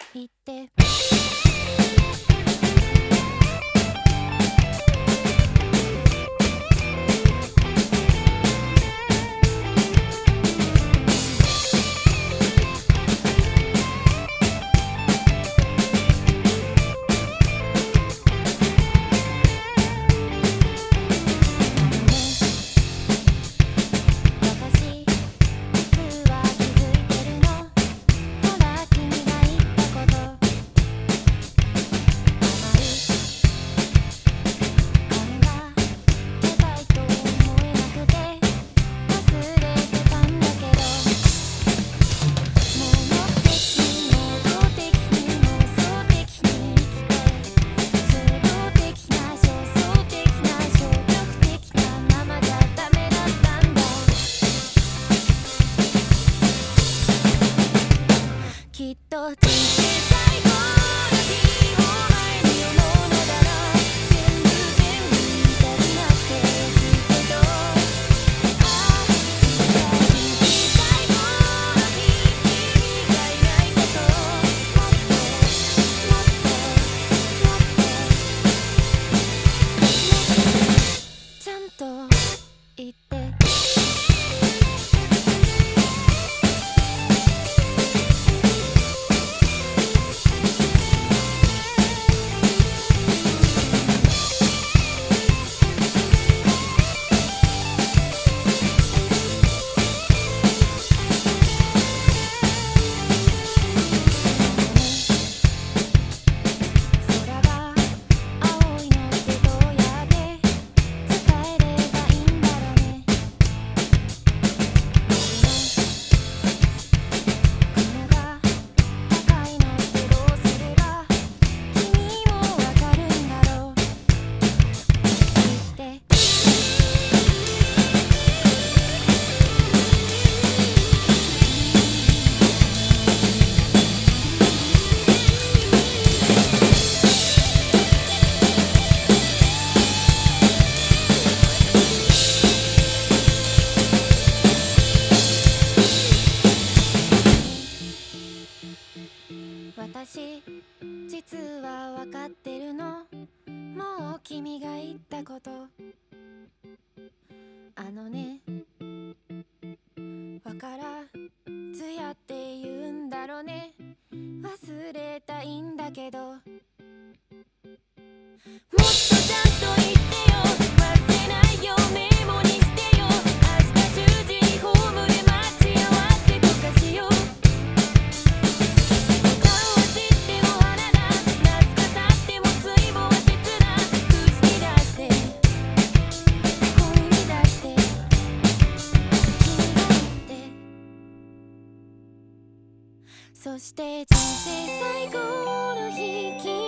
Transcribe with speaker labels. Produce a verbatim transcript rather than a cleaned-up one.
Speaker 1: 言ってきっと人生最後の日を前に思うのだろう。全部全部言いたくなっているけど、ああ人生最後の日、君がいないこと、もっともっともっともっとちゃんと言って。私実は分かってるの、もう君が言ったこと。あのね、わからずやって言うんだろうね。忘れたいんだけど、もっとちゃんと言ってよ。忘れないよ、メモにしてよ。明日じゅうじにホームで待ち合わせとかしよう。そして人生最後の日